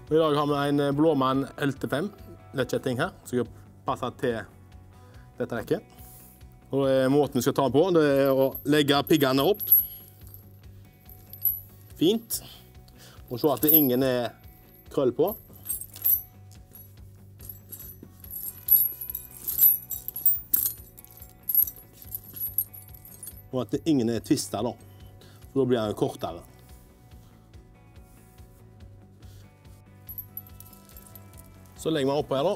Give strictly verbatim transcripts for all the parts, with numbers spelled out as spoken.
I dag har vi en Blåmann L T fem lettkjetting her, som skal passe til dette rekket. Og måten vi skal ta den på, det er å legge piggene opp. Fint. Og se at det ingen er krøll på. Og at det ingen er tvistet da, for da blir den kortere. Så legger man oppå her da.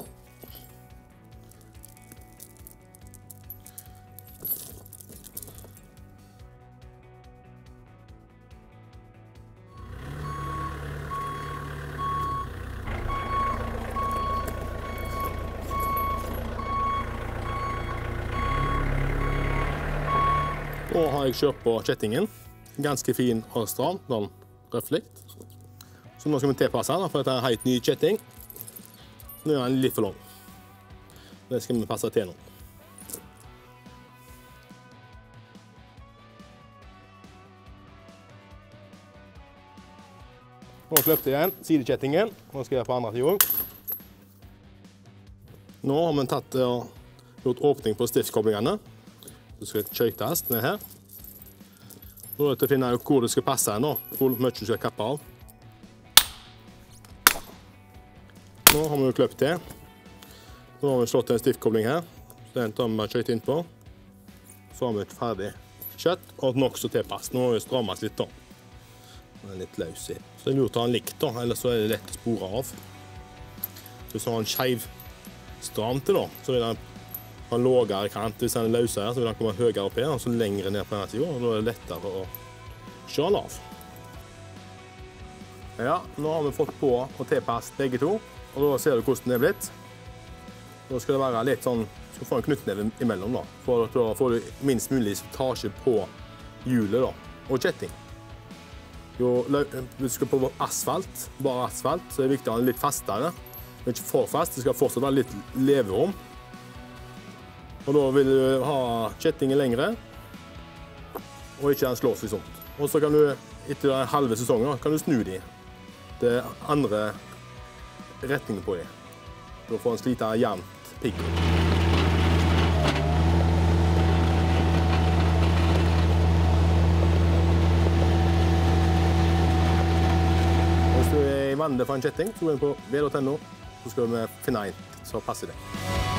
Nå har jeg kjørt på kjettingen. Ganske fin og stram, sånn røffelig. Så nå skal vi tilpasse den, for dette er en helt ny kjetting. Nå er den litt for lang. Det skal vi passe til nå. Nå kløpte jeg igjen sidekjettingen. Nå skal jeg på andre siden. Nå har vi tatt og gjort åpning på stiftkoblingene. Det skal kjøytes ned her. Nå er det til å finne hvor det skal passe nå, hvor mye du skal kappe av. Nå har vi kløpt til. Nå har vi slått en stiftkobling her. Den tar vi kjøyt inn på. Så har vi et ferdig kjøtt og nok så tilpass. Nå har vi strammet litt da. Den er litt løs i. Så det er lurt å ha den likt da, ellers så er det lett å spore av. Hvis du har en skjev stram til da, så vil den ha en lågere kant. Hvis den er løsere, så vil den komme høyere opp her, og så lengre ned på denne siden, og da er det lettere å kjøre den av. Ja, nå har vi fått på og tilpasset begge to. Og da ser du hvordan det er blitt. Da skal det være litt sånn, så får du en knyttneve imellom da. For da får du minst mulig slitasje på hjulet da, og kjetting. Jo, hvis du skal på asfalt, bare asfalt, så er det viktig å ha den litt fastere. Men ikke for fast, det skal fortsatt være litt leverom. Og da vil du ha kjettingen lengre, og ikke den slås i sånt. Og så kan du, etter den halve sesongen, kan du snu de til andre retningen på dem. Da får en slite jevnt pigg. Hvis du er i vannet for en kjetting, så går du inn på v punkt no, så skal vi finne en som passer deg.